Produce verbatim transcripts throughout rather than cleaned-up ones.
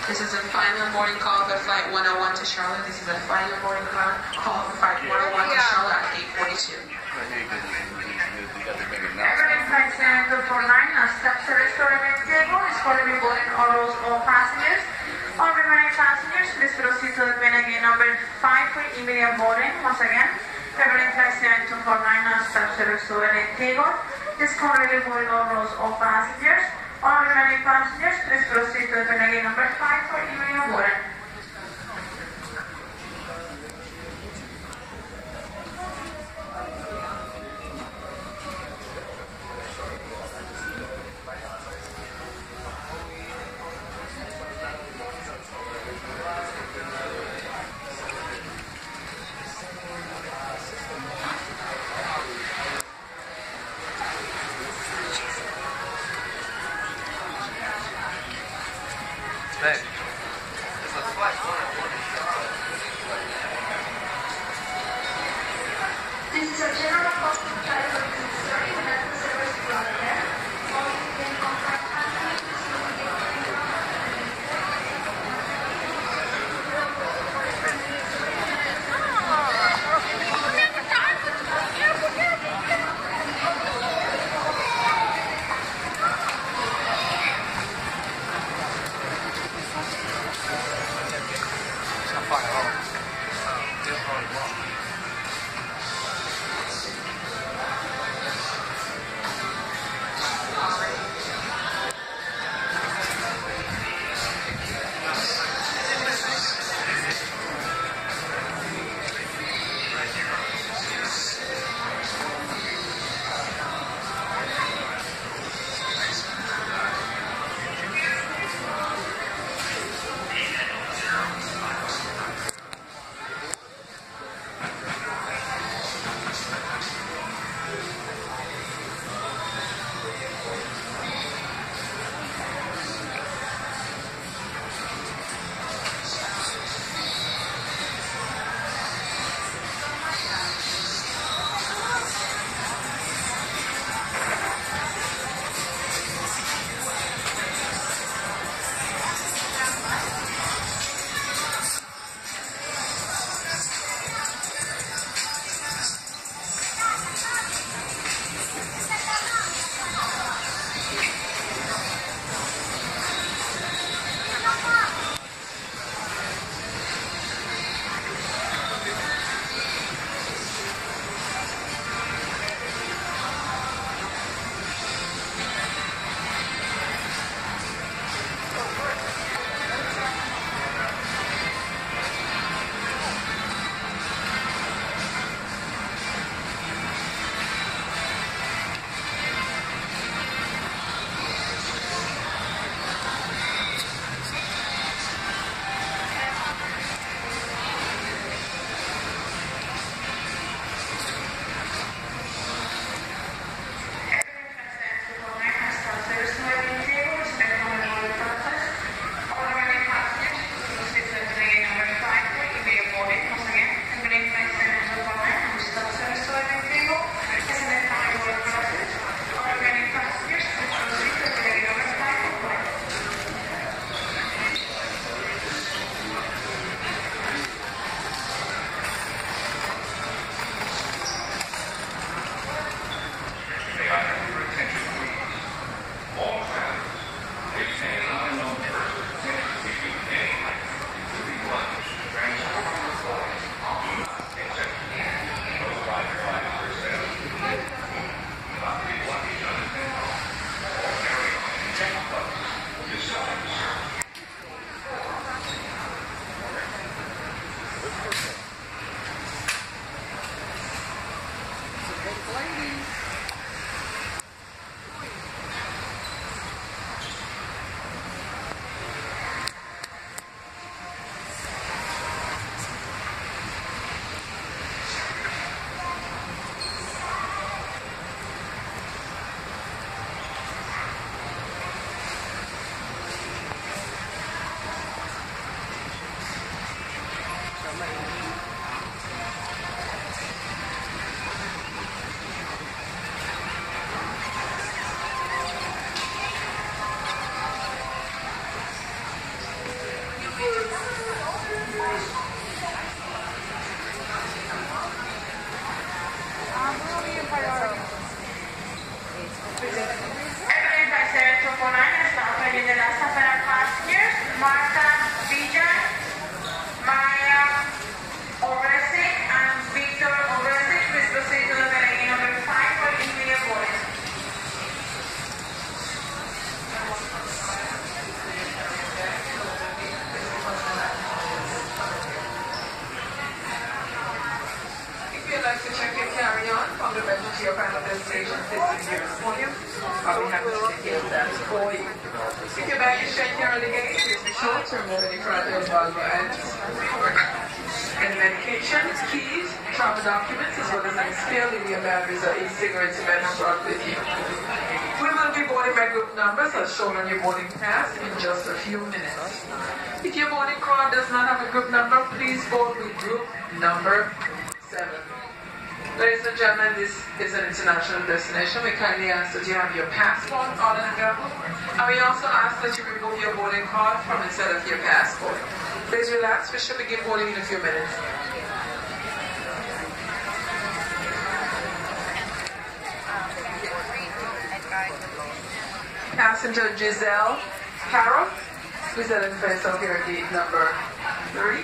This is a final boarding call for Flight one oh one to Charlotte. This is a final boarding call, call for Flight one oh one to Charlotte at eight forty-two. Everything Flight seven two four nine, a step service to remain stable is for the boarding all rows all passengers. All remaining passengers, please proceed to the plane again number five for immediate boarding. Once again, Everything Flight seven two four nine, a step service to remain stable is currently boarding all rows all passengers. All remaining passengers, please proceed to the plane again number five for immediate boarding. Hey. This is a general public flight of concern that the service provider. All within contact passengers will be indicate that for you. If your bag is checked here at the gate, please be sure to remove any fragile vulva ends. Any medications, keys, travel documents, as well as any spare linear batteries or e-cigarettes you may have brought with you. We will be boarding by group numbers as shown on your boarding pass in just a few minutes. If your boarding card does not have a group number, please board with group number seven. Ladies and gentlemen, this is an international destination. We kindly ask that you have your passport on and available. And we also ask that you remove your boarding card from inside of your passport. Please relax. We should begin boarding in a few minutes. Passenger Giselle Carroll, please identify yourself here at gate number three.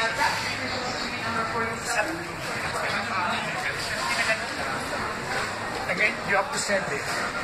contact. This is ticket number forty-seven. Again, you have to send it.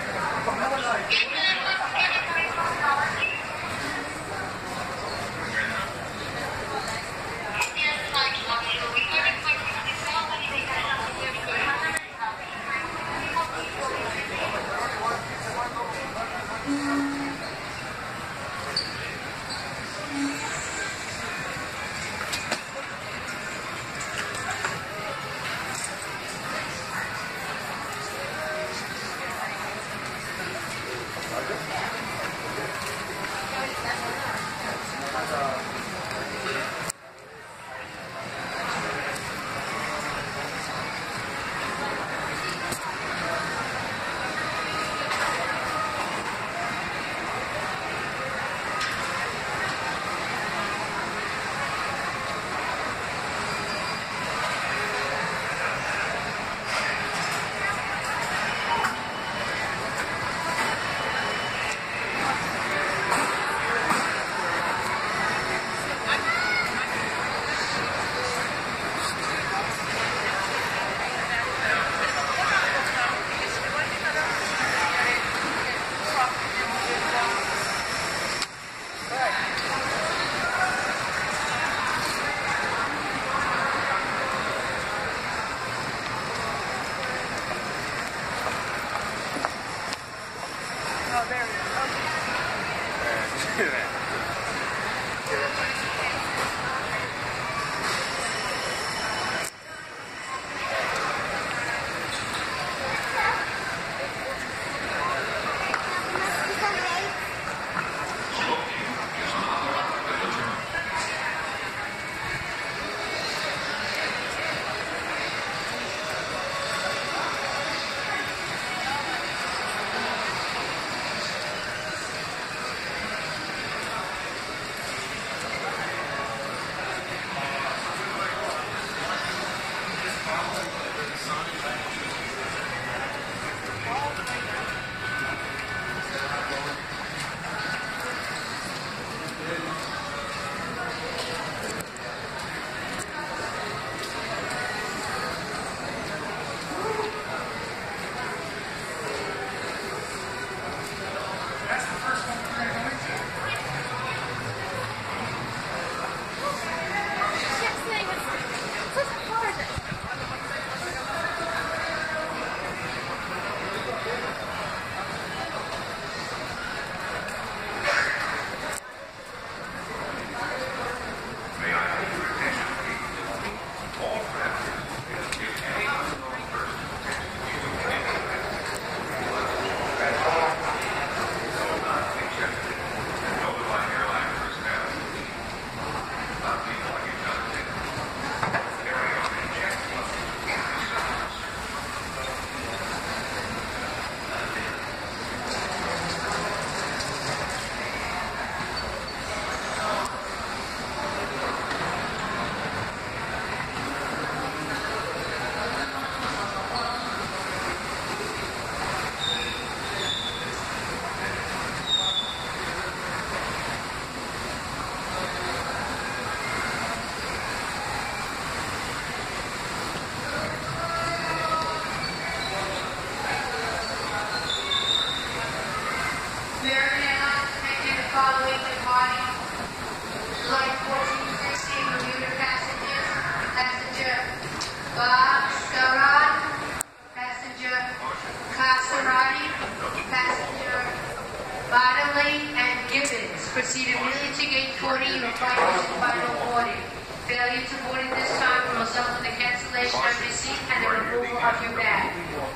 Proceed immediately to gate forty, your flight is in final boarding. Failure to board at this time will result in the cancellation of your seat and the removal of your bag.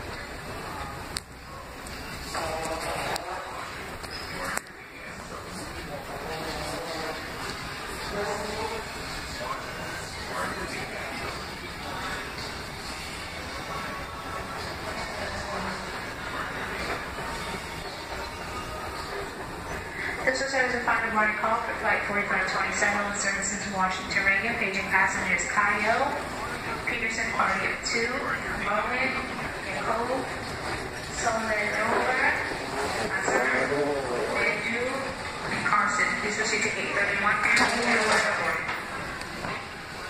This was a final boarding call for flight forty-five twenty-seven with services to Washington Radio, paging passengers Cayo, Peterson, party of two, Bowen, Cove, Soledad, Andrew, and Carson. Please proceed to eight thirty-one and boarding.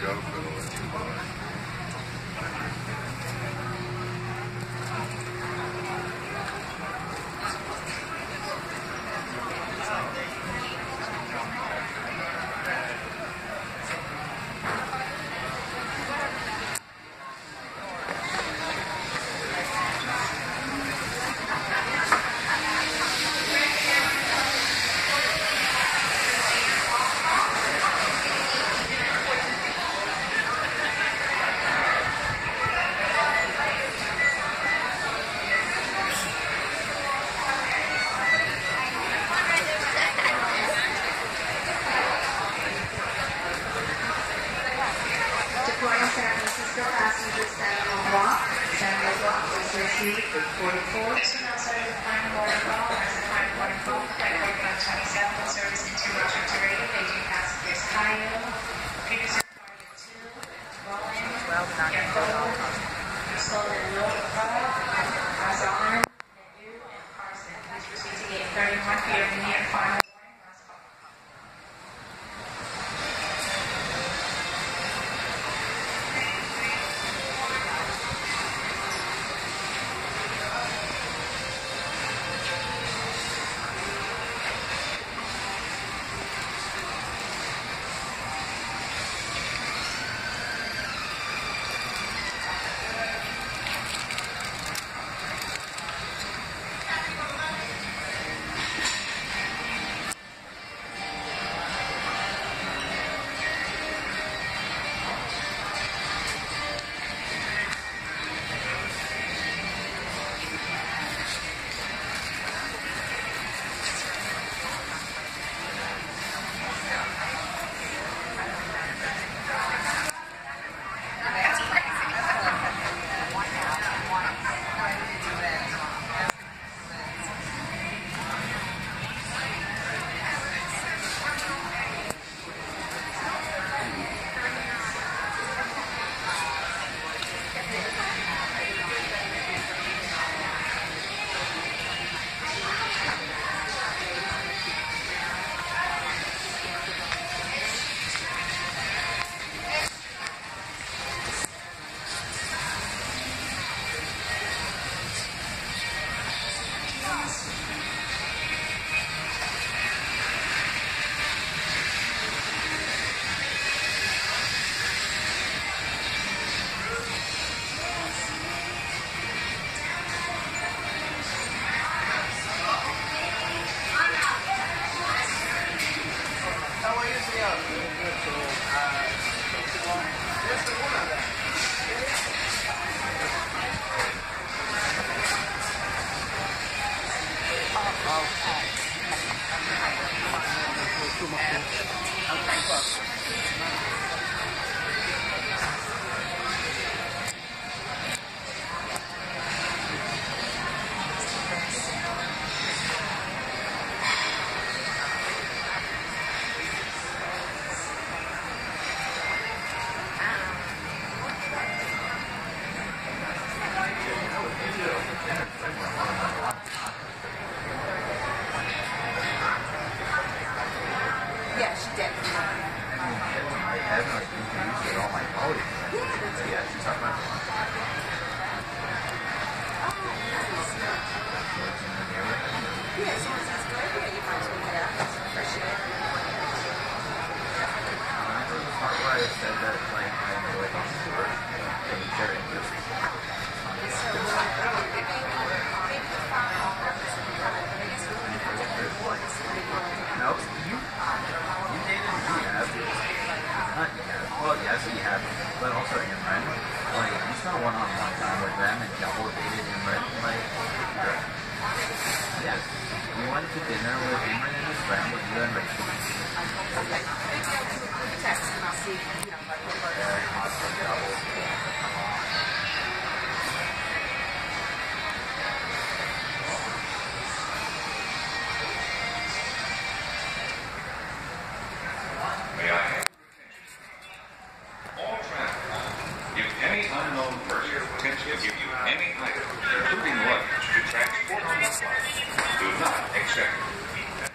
Departing San Francisco passengers Samuel Block. Samuel Block was received at forty-four. This will now start the final boarding call. As the final boarding call, flight forty-five twenty-seven will service into Rochester to Radio, Beijing passengers Cairo, Peterson Carter two, Roland, Yacob, Stolen Road, Razan, Nadu, and Carson. Please proceed to gate thirty-one for your immediate final boarding. Last call.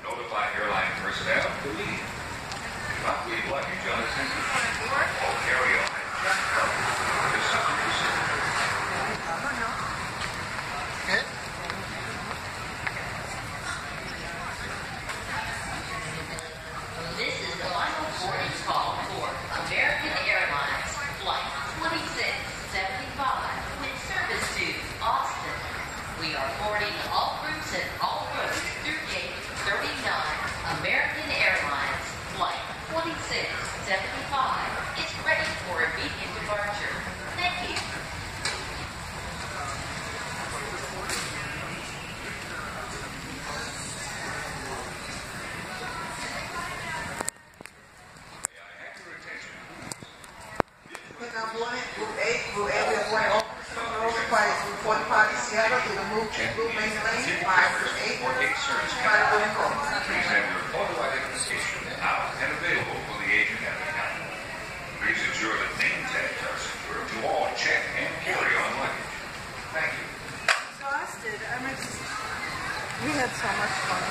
Lucky Johnson, all carry move people mainly five to eight by the way home. Please have your photo identification out and available for the agent at the counter. Please ensure that name tags are secure to all check and carry-on luggage. Thank you. Exhausted. I'm ex- we had so much fun.